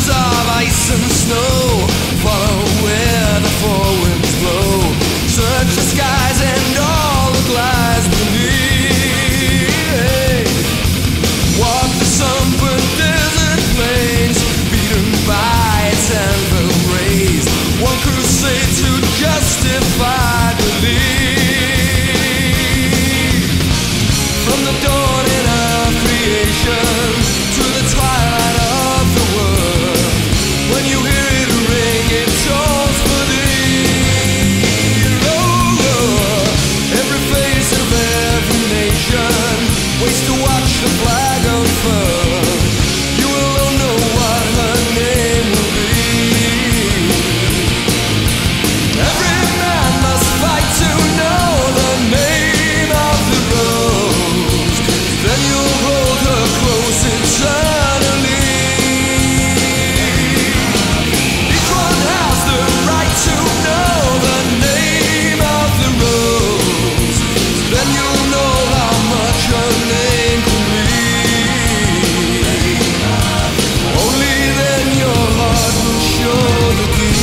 Mountains of ice and snow, follow where the four winds blow. Search the skies and all that lies beneath. Walk the sunburned desert plains, beaten by its anvil rays. One crusade to justify belief. From the dawning of creation to the twilight of the world, when you hear it ring, it tolls for thee. Oh, every face of every nation waits to watch the flag unfurl. You alone know what her name will be. Every man must fight to know the name of the rose. Then you'll hold her close eternally. Each one has the right to know the name of the rose. Then you'll know how much her name can mean. Only then your heart will show the key.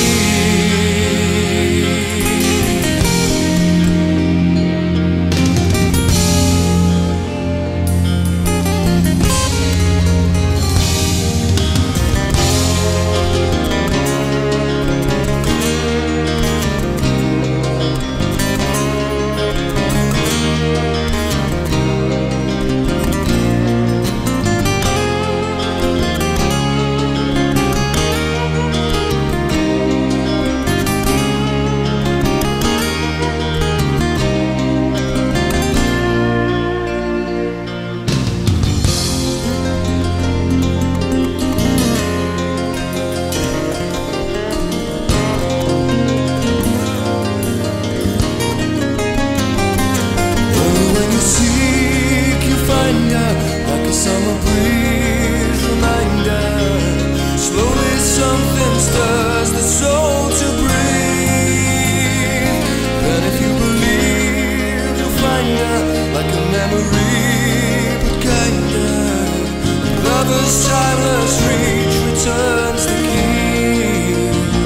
Like a summer breeze reminder, slowly something stirs the soul to breathe. Then if you believe, you'll find her like a memory, but kinder. Lover's timeless reach returns the key.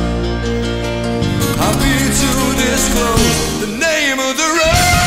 Happy to disclose the name of the road.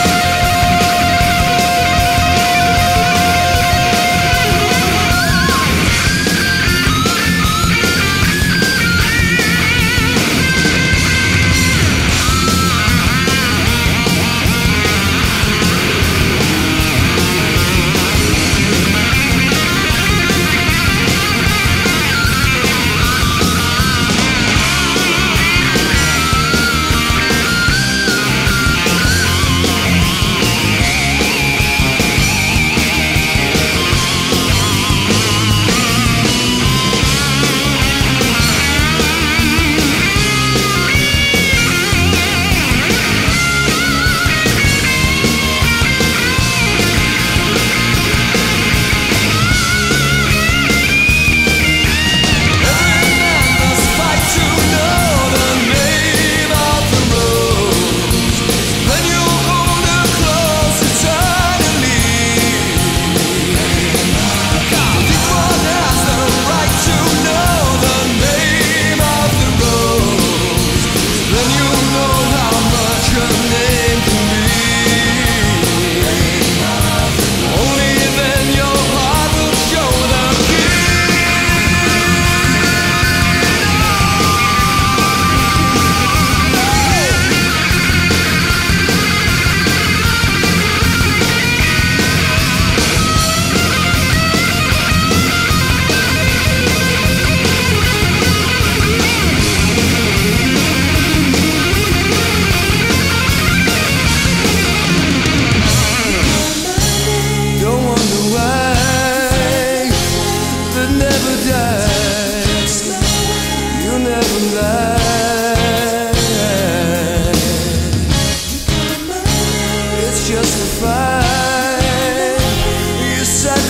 You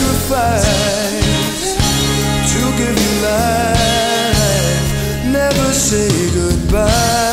sacrifice to give you life. Never say goodbye.